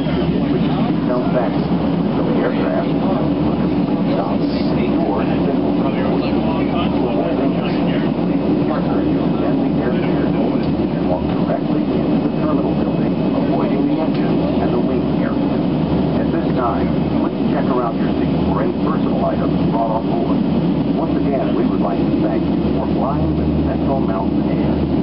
which is seatbelt back. So the aircraft stops or then the airfare and walk directly into the terminal building, avoiding the engine and the wing area. At this time, please check around your seat for any personal items brought on board. Once again, we would like to thank you for flying with Cental Mountain Air.